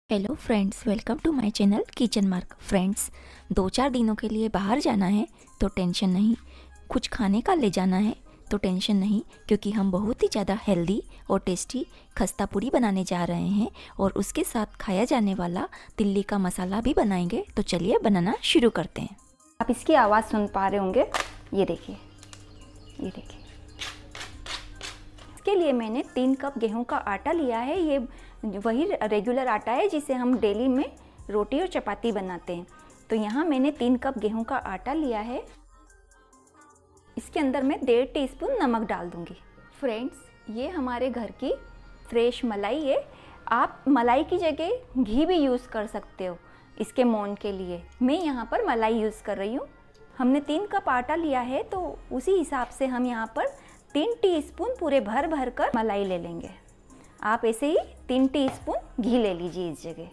Hello friends, welcome to my channel kitchen mark. Friends, 2-4 दिनों के लिए बाहर जाना है तो टेंशन नहीं, कुछ खाने का ले जाना है तो टेंशन नहीं, क्योंकि हम बहुत ही ज़्यादा हेल्दी और टेस्टी खस्ता पूरी बनाने जा रहे हैं और उसके साथ खाया जाने वाला तिल्ली का मसाला भी बनाएंगे। तो चलिए बनाना शुरू करते हैं। आप इसकी आवाज़ सुन पा रहे होंगे, ये देखिए, ये देखिए। इसके लिए मैंने 3 कप गेहूं का आटा लिया है। ये वही रेगुलर आटा है जिसे हम डेली में रोटी और चपाती बनाते हैं। तो यहाँ मैंने 3 कप गेहूं का आटा लिया है। इसके अंदर मैं 1.5 टीस्पून नमक डाल दूंगी। फ्रेंड्स, ये हमारे घर की फ्रेश मलाई है। आप मलाई की जगह घी भी यूज़ कर सकते हो इसके मोन के लिए। मैं यहाँ पर मलाई यूज़ कर रही हूँ। हमने 3 कप आटा लिया है तो उसी हिसाब से हम यहाँ पर 3 टीस्पून पूरे भर भर कर मलाई ले लेंगे। आप ऐसे ही 3 टीस्पून घी ले लीजिए इस जगह।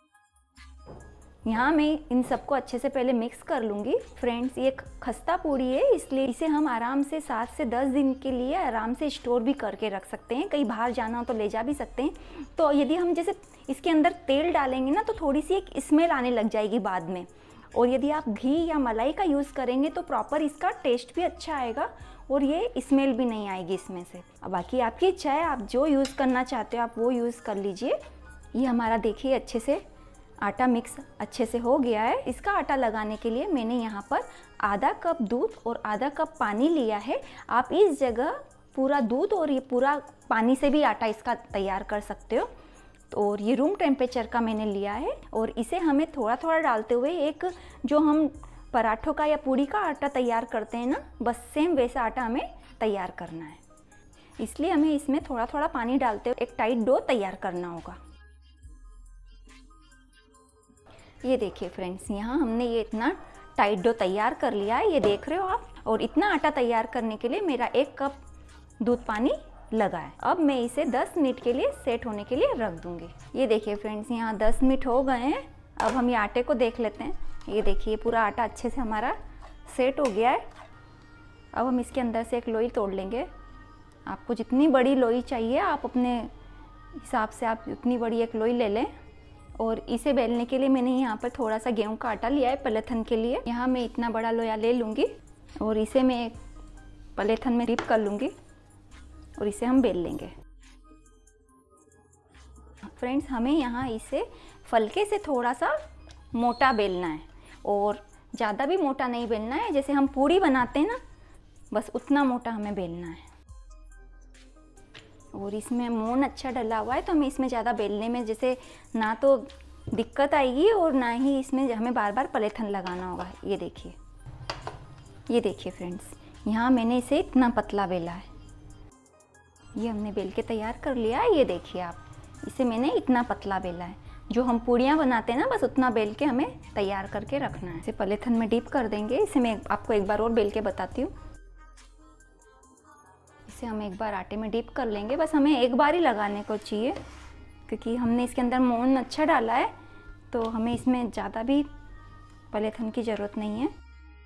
यहाँ मैं इन सबको अच्छे से पहले मिक्स कर लूँगी। फ्रेंड्स, ये खस्ता पूड़ी है, इसलिए इसे हम आराम से 7 से 10 दिन के लिए आराम से स्टोर भी करके रख सकते हैं। कहीं बाहर जाना हो तो ले जा भी सकते हैं। तो यदि हम जैसे इसके अंदर तेल डालेंगे ना, तो थोड़ी सी एक स्मेल आने लग जाएगी बाद में। और यदि आप घी या मलाई का यूज़ करेंगे तो प्रॉपर इसका टेस्ट भी अच्छा आएगा और ये स्मेल भी नहीं आएगी इसमें से। अब बाकी आपकी इच्छा है, आप जो यूज़ करना चाहते हो आप वो यूज़ कर लीजिए। ये हमारा देखिए अच्छे से आटा मिक्स अच्छे से हो गया है। इसका आटा लगाने के लिए मैंने यहाँ पर आधा कप दूध और आधा कप पानी लिया है। आप इस जगह पूरा दूध और ये पूरा पानी से भी आटा इसका तैयार कर सकते हो। और ये रूम टेम्परेचर का मैंने लिया है और इसे हमें थोड़ा थोड़ा डालते हुए, एक जो हम पराठों का या पूड़ी का आटा तैयार करते हैं ना, बस सेम वैसा आटा हमें तैयार करना है। इसलिए हमें इसमें थोड़ा थोड़ा पानी डालते हुए एक टाइट डो तैयार करना होगा। ये देखिए फ्रेंड्स, यहाँ हमने ये इतना टाइट डो तैयार कर लिया है, ये देख रहे हो आप। और इतना आटा तैयार करने के लिए मेरा 1 कप दूध पानी लगा है। अब मैं इसे 10 मिनट के लिए सेट होने के लिए रख दूंगी। ये देखिए फ्रेंड्स, यहाँ 10 मिनट हो गए हैं। अब हम ये आटे को देख लेते हैं। ये देखिए पूरा आटा अच्छे से हमारा सेट हो गया है। अब हम इसके अंदर से एक लोई तोड़ लेंगे। आपको जितनी बड़ी लोई चाहिए आप अपने हिसाब से आप उतनी बड़ी एक लोई ले लें। और इसे बेलने के लिए मैंने यहाँ पर थोड़ा सा गेहूं का आटा लिया है पलेथन के लिए। यहाँ मैं इतना बड़ा लोया ले लूँगी और इसे मैं एक पलेथन में डिप कर लूँगी और इसे हम बेल लेंगे। फ्रेंड्स, हमें यहाँ इसे फलके से थोड़ा सा मोटा बेलना है और ज़्यादा भी मोटा नहीं बेलना है। जैसे हम पूड़ी बनाते हैं ना, बस उतना मोटा हमें बेलना है। और इसमें मोन अच्छा डला हुआ है तो हमें इसमें ज़्यादा बेलने में जैसे ना तो दिक्कत आएगी और ना ही इसमें हमें बार बार पलेथन लगाना होगा। ये देखिए, ये देखिए फ्रेंड्स, यहाँ मैंने इसे इतना पतला बेला है। ये हमने बेल के तैयार कर लिया है। ये देखिए आप, इसे मैंने इतना पतला बेला है। जो हम पूड़ियाँ बनाते हैं ना, बस उतना बेल के हमें तैयार करके रखना है। इसे पलेथन में डीप कर देंगे। इसे मैं आपको एक बार और बेल के बताती हूँ। इसे हम एक बार आटे में डीप कर लेंगे। बस हमें एक बार ही लगाने को चाहिए, क्योंकि हमने इसके अंदर मोन अच्छा डाला है तो हमें इसमें ज़्यादा भी पलेथन की ज़रूरत नहीं है।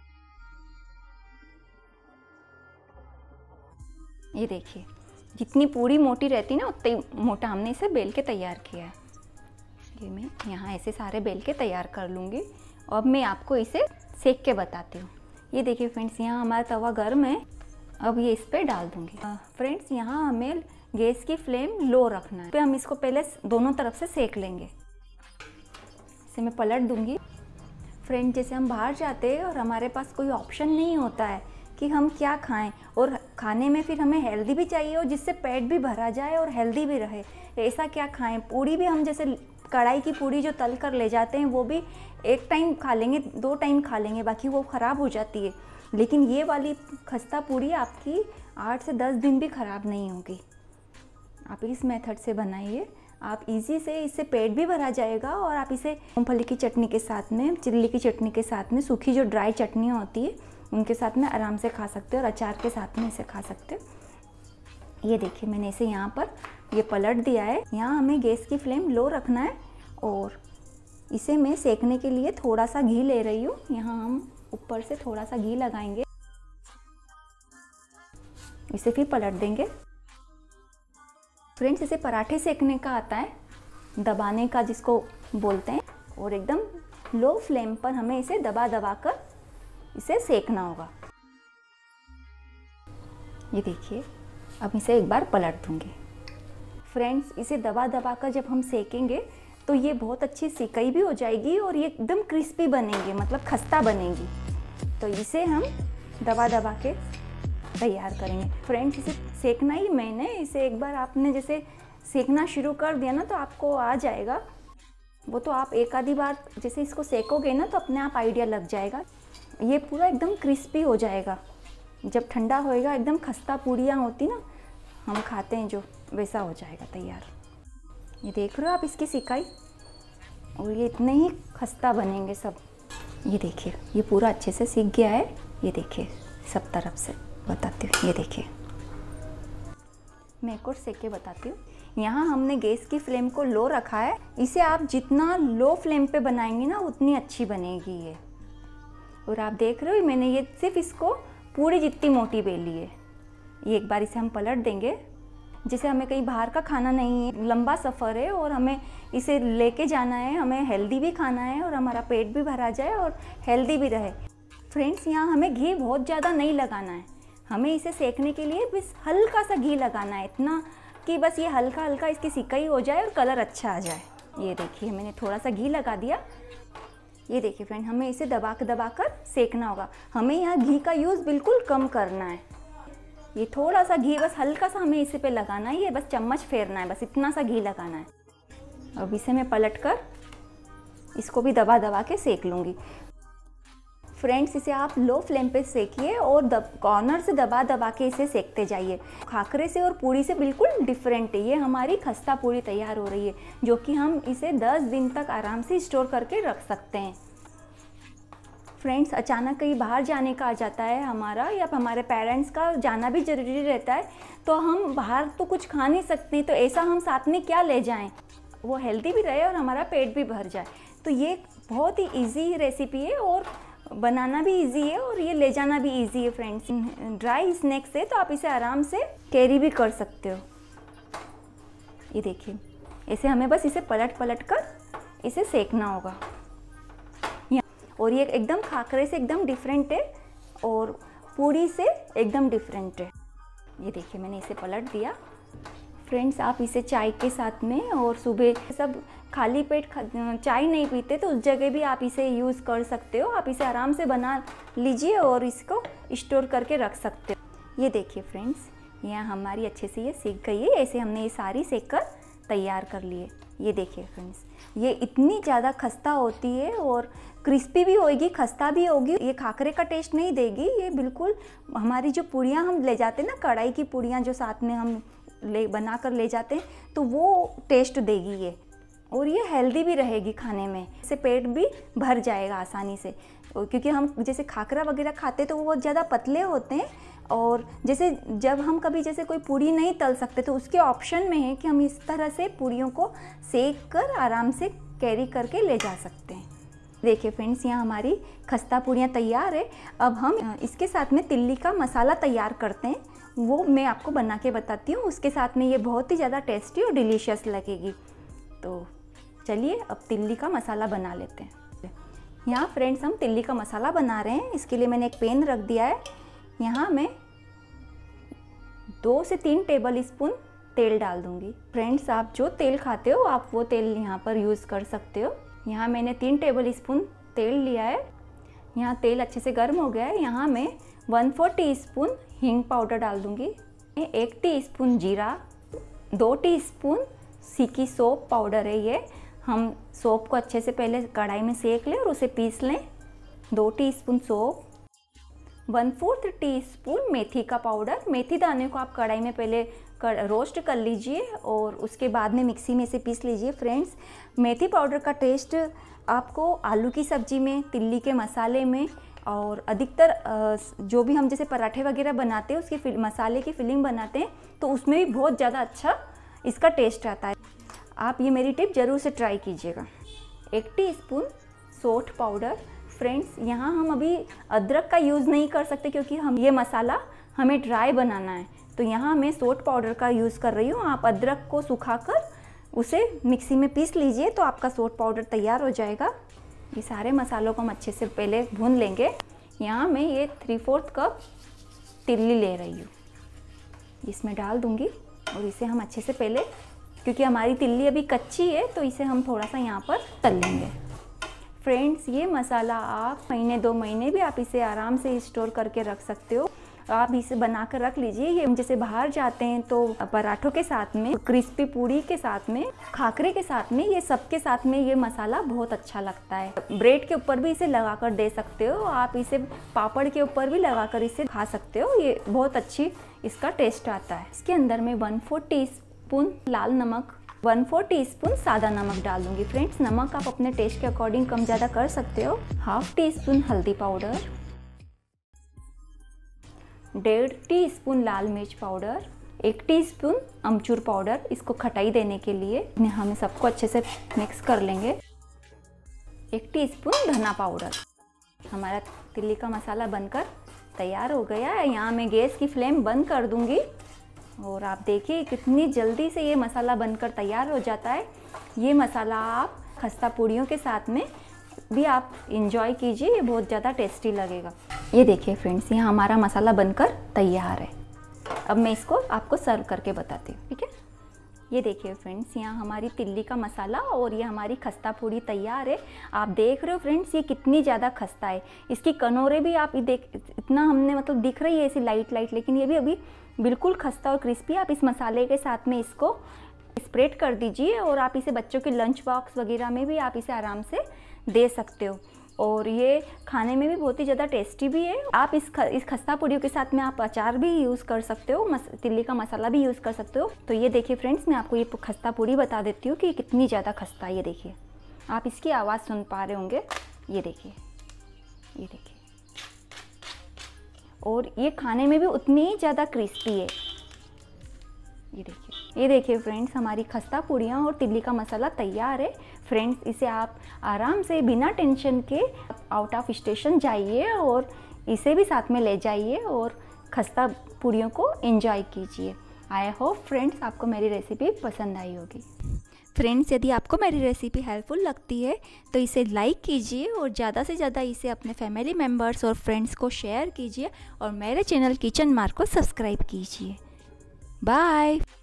ये देखिए, जितनी पूड़ी मोटी रहती है ना, उतनी मोटा हमने इसे बेल के तैयार किया है। ये मैं यहाँ ऐसे सारे बेल के तैयार कर लूँगी। अब मैं आपको इसे सेक के बताती हूँ। ये देखिए फ्रेंड्स, यहाँ हमारा तवा गर्म है। अब ये इस पर डाल दूँगी। फ्रेंड्स, यहाँ हमें गैस की फ्लेम लो रखना है। तो हम इसको पहले दोनों तरफ से सेक लेंगे। इसे मैं पलट दूँगी। फ्रेंड्स, जैसे हम बाहर जाते हैं और हमारे पास कोई ऑप्शन नहीं होता है कि हम क्या खाएं, और खाने में फिर हमें हेल्दी भी चाहिए और जिससे पेट भी भरा जाए और हेल्दी भी रहे, ऐसा क्या खाएं। पूड़ी भी हम जैसे कढ़ाई की पूड़ी जो तल कर ले जाते हैं, वो भी एक टाइम खा लेंगे, 2 टाइम खा लेंगे, बाकी वो ख़राब हो जाती है। लेकिन ये वाली खस्ता पूड़ी आपकी 8 से 10 दिन भी ख़राब नहीं होगी। आप इस मेथड से बनाइए, आप इजी से, इससे पेट भी भरा जाएगा और आप इसे मूंगफली की चटनी के साथ में, चिल्ली की चटनी के साथ में, सूखी जो ड्राई चटनियाँ होती है उनके साथ में आराम से खा सकते हो और अचार के साथ में इसे खा सकते हो। ये देखिए, मैंने इसे यहाँ पर ये पलट दिया है। यहाँ हमें गैस की फ्लेम लो रखना है और इसे मैं सेकने के लिए थोड़ा सा घी ले रही हूँ। यहाँ हम ऊपर से थोड़ा सा घी लगाएंगे, इसे फिर पलट देंगे। फ्रेंड्स, इसे पराठे सेकने का आता है। दबाने का जिसको बोलते हैं, और एकदम लो फ्लेम पर हमें इसे दबा दबा कर इसे सेकना होगा। ये देखिए, अब इसे एक बार पलट दूंगी। फ्रेंड्स, इसे दबा दबा कर जब हम सेकेंगे तो ये बहुत अच्छी सिकाई भी हो जाएगी और ये एकदम क्रिस्पी बनेंगे, मतलब खस्ता बनेगी। तो इसे हम दबा दबा के तैयार करेंगे। फ्रेंड्स, इसे सेकना ही मैंने, इसे एक बार आपने जैसे सेकना शुरू कर दिया ना तो आपको आ जाएगा। वो तो आप एक आधी बार जैसे इसको सेकोगे ना तो अपने आप आइडिया लग जाएगा। ये पूरा एकदम क्रिस्पी हो जाएगा। जब ठंडा होएगा एकदम खस्ता पूड़ियाँ होती ना हम खाते हैं जो, वैसा हो जाएगा तैयार। ये देख रहे हो आप इसकी सिकाई, और ये इतने ही खस्ता बनेंगे सब। ये देखिए, ये पूरा अच्छे से सीख गया है। ये देखिए, सब तरफ से बताती हूँ। ये देखिए, मैं एक और सेक के बताती हूँ। यहाँ हमने गैस की फ्लेम को लो रखा है। इसे आप जितना लो फ्लेम पे बनाएंगे ना उतनी अच्छी बनेगी ये। और आप देख रहे हो मैंने ये सिर्फ इसको पूरी जितनी मोटी बेली है। ये एक बार इसे हम पलट देंगे। जैसे हमें कहीं बाहर का खाना नहीं है, लंबा सफ़र है और हमें इसे लेके जाना है, हमें हेल्दी भी खाना है और हमारा पेट भी भरा जाए और हेल्दी भी रहे। फ्रेंड्स, यहाँ हमें घी बहुत ज़्यादा नहीं लगाना है। हमें इसे सेकने के लिए बस हल्का सा घी लगाना है, इतना कि बस ये हल्का हल्का इसकी सिकाई हो जाए और कलर अच्छा आ जाए। ये देखिए, मैंने थोड़ा सा घी लगा दिया। ये देखिए फ्रेंड, हमें इसे दबा कर सेकना होगा। हमें यहाँ घी का यूज़ बिल्कुल कम करना है। ये थोड़ा सा घी बस हल्का सा हमें इसे पे लगाना है, ये बस चम्मच फेरना है, बस इतना सा घी लगाना है। अब इसे मैं पलट कर इसको भी दबा दबा के सेक लूँगी। फ्रेंड्स, इसे आप लो फ्लेम पे सेकिए और कॉर्नर से दबा दबा के इसे सेकते जाइए। खाकरे से और पूड़ी से बिल्कुल डिफरेंट है। ये हमारी खस्ता पूड़ी तैयार हो रही है, जो कि हम इसे 10 दिन तक आराम से स्टोर करके रख सकते हैं। फ्रेंड्स, अचानक कहीं बाहर जाने का आ जाता है हमारा, या हमारे पेरेंट्स का जाना भी ज़रूरी रहता है, तो हम बाहर तो कुछ खा नहीं सकते, तो ऐसा हम साथ में क्या ले जाएं, वो हेल्दी भी रहे और हमारा पेट भी भर जाए। तो ये बहुत ही इजी रेसिपी है और बनाना भी इजी है और ये ले जाना भी इजी है। फ्रेंड्स, ड्राई स्नैक्स है तो आप इसे आराम से कैरी भी कर सकते हो। ये देखिए, ऐसे हमें बस इसे पलट पलट कर इसे सेकना होगा। और ये एकदम खाकरे से एकदम डिफरेंट है और पूड़ी से एकदम डिफरेंट है। ये देखिए, मैंने इसे पलट दिया। फ्रेंड्स, आप इसे चाय के साथ में, और सुबह सब खाली पेट चाय नहीं पीते तो उस जगह भी आप इसे यूज़ कर सकते हो। आप इसे आराम से बना लीजिए और इसको स्टोर करके रख सकते हो। ये देखिए फ्रेंड्स, यहाँ हमारी अच्छे से ये सीख गई है। ऐसे हमने ये सारी सेक कर तैयार कर लिए। ये देखिए फ्रेंड्स, ये इतनी ज़्यादा खस्ता होती है और क्रिस्पी भी होएगी, खस्ता भी होगी। ये खाकरे का टेस्ट नहीं देगी। ये बिल्कुल हमारी जो पूड़ियाँ हम ले जाते हैं ना, कढ़ाई की पूड़ियाँ जो साथ में हम बना कर ले जाते हैं, तो वो टेस्ट देगी ये। और ये हेल्दी भी रहेगी खाने में, इससे पेट भी भर जाएगा आसानी से। क्योंकि हम जैसे खाकरा वगैरह खाते तो वो बहुत ज़्यादा पतले होते हैं, और जैसे जब हम कभी जैसे कोई पूड़ी नहीं तल सकते तो उसके ऑप्शन में है कि हम इस तरह से पूड़ियों को सेक कर आराम से कैरी करके ले जा सकते हैं। देखिए फ्रेंड्स, यहाँ हमारी खस्ता पूड़ियाँ तैयार है। अब हम इसके साथ में तिल्ली का मसाला तैयार करते हैं, वो मैं आपको बना के बताती हूँ। उसके साथ में ये बहुत ही ज़्यादा टेस्टी और डिलीशियस लगेगी। तो चलिए अब तिल्ली का मसाला बना लेते हैं। यहाँ फ्रेंड्स, हम तिल्ली का मसाला बना रहे हैं। इसके लिए मैंने एक पैन रख दिया है। यहाँ मैं 2 से 3 टेबल स्पून तेल डाल दूँगी। फ्रेंड्स, आप जो तेल खाते हो आप वो तेल यहाँ पर यूज़ कर सकते हो। यहाँ मैंने 3 टेबल स्पून तेल लिया है। यहाँ तेल अच्छे से गर्म हो गया है। यहाँ मैं 1/4 टीस्पून हींग पाउडर डाल दूँगी, 1 टीस्पून जीरा, 2 टीस्पून सीकी सौंफ पाउडर है। ये हम सौंफ को अच्छे से पहले कढ़ाई में सेक लें और उसे पीस लें। 2 टीस्पून सौंफ, 1/4 टीस्पून मेथी का पाउडर। मेथी दाने को आप कढ़ाई में पहले रोस्ट कर लीजिए और उसके बाद में मिक्सी में से पीस लीजिए। फ्रेंड्स, मेथी पाउडर का टेस्ट आपको आलू की सब्ज़ी में, तिल्ली के मसाले में, और अधिकतर जो भी हम जैसे पराठे वगैरह बनाते हैं उसके मसाले की फिलिंग बनाते हैं तो उसमें भी बहुत ज़्यादा अच्छा इसका टेस्ट आता है। आप ये मेरी टिप ज़रूर से ट्राई कीजिएगा। 1 टीस्पून सौंठ पाउडर। फ्रेंड्स, यहाँ हम अभी अदरक का यूज़ नहीं कर सकते क्योंकि हम ये मसाला हमें ड्राई बनाना है, तो यहाँ मैं सौंठ पाउडर का यूज़ कर रही हूँ। आप अदरक को सुखाकर उसे मिक्सी में पीस लीजिए तो आपका सोट पाउडर तैयार हो जाएगा। ये सारे मसालों को हम अच्छे से पहले भून लेंगे। यहाँ मैं ये 3/4 कप तिल्ली ले रही हूँ, इसमें डाल दूँगी और इसे हम अच्छे से पहले, क्योंकि हमारी तिल्ली अभी कच्ची है तो इसे हम थोड़ा सा यहाँ पर तल लेंगे। फ्रेंड्स, ये मसाला आप महीने 2 महीने भी आप इसे आराम से स्टोर करके रख सकते हो। आप इसे बना कर रख लीजिए। ये जैसे बाहर जाते हैं तो पराठों के साथ में, क्रिस्पी पूड़ी के साथ में, खाकरे के साथ में, ये सब के साथ में ये मसाला बहुत अच्छा लगता है। ब्रेड के ऊपर भी इसे लगाकर दे सकते हो आप, इसे पापड़ के ऊपर भी लगाकर इसे खा सकते हो। ये बहुत अच्छी इसका टेस्ट आता है। इसके अंदर मैं 1/4 टीस्पून लाल नमक, 1/4 टीस्पून सादा नमक डाल दूंगी। फ्रेंड्स, नमक आप अपने टेस्ट के अकॉर्डिंग कम ज़्यादा कर सकते हो। 1/2 टीस्पून हल्दी पाउडर, 1.5 टीस्पून लाल मिर्च पाउडर, 1 टीस्पून अमचूर पाउडर, इसको खटाई देने के लिए हम सबको अच्छे से मिक्स कर लेंगे। 1 टीस्पून धना पाउडर। हमारा तिल्ली का मसाला बनकर तैयार हो गया है। यहाँ मैं गैस की फ्लेम बंद कर दूंगी और आप देखिए कितनी जल्दी से ये मसाला बनकर तैयार हो जाता है। ये मसाला आप खस्ता पूड़ियों के साथ में भी आप इंजॉय कीजिए, ये बहुत ज़्यादा टेस्टी लगेगा। ये देखिए फ्रेंड्स, यहाँ हमारा मसाला बनकर तैयार है। अब मैं इसको आपको सर्व करके बताती हूँ, ठीक है। ये देखिए फ्रेंड्स, यहाँ हमारी तिल्ली का मसाला और ये हमारी खस्ता पूड़ी तैयार है। आप देख रहे हो फ्रेंड्स, ये कितनी ज़्यादा खस्ता है। इसकी कनोरे भी आप देख, इतना हमने मतलब दिख रही है ऐसी लाइट लाइट, लेकिन ये भी अभी बिल्कुल खस्ता और क्रिस्पी। आप इस मसाले के साथ में इसको स्प्रेड कर दीजिए और आप इसे बच्चों के लंच बॉक्स वगैरह में भी आप इसे आराम से दे सकते हो और ये खाने में भी बहुत ही ज़्यादा टेस्टी भी है। आप इस खस्ता पूड़ियों के साथ में आप अचार भी यूज़ कर सकते हो, तिल्ली का मसाला भी यूज़ कर सकते हो। तो ये देखिए फ्रेंड्स, मैं आपको ये खस्ता पूड़ी बता देती हूँ कि कितनी ज़्यादा खस्ता है। ये देखिए, आप इसकी आवाज़ सुन पा रहे होंगे। ये देखिए, ये देखिए, और ये खाने में भी उतनी ही ज़्यादा क्रिस्पी है। ये देखिए फ्रेंड्स, हमारी खस्ता पूड़ियाँ और तिल्ली का मसाला तैयार है। फ्रेंड्स, इसे आप आराम से बिना टेंशन के आउट ऑफ स्टेशन जाइए और इसे भी साथ में ले जाइए और खस्ता पूड़ियों को एंजॉय कीजिए। आई होप फ्रेंड्स आपको मेरी रेसिपी पसंद आई होगी। फ्रेंड्स, यदि आपको मेरी रेसिपी हेल्पफुल लगती है तो इसे लाइक कीजिए और ज़्यादा से ज़्यादा इसे अपने फैमिली मेम्बर्स और फ्रेंड्स को शेयर कीजिए और मेरे चैनल किचन मार्क को सब्सक्राइब कीजिए। बाय।